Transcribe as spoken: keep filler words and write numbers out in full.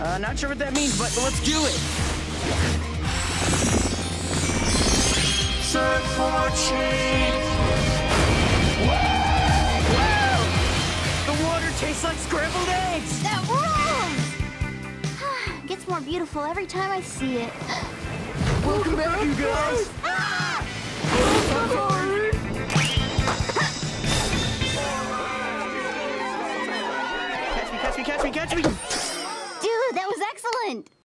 Uh, not sure what that means, but let's do it. Surfboard shake. Whoa! Whoa! The water tastes like scrambled eggs. That rules! Gets more beautiful every time I see it. Welcome back, you guys. Ah! Catch me, catch me, catch me, catch me. Dude, that was excellent.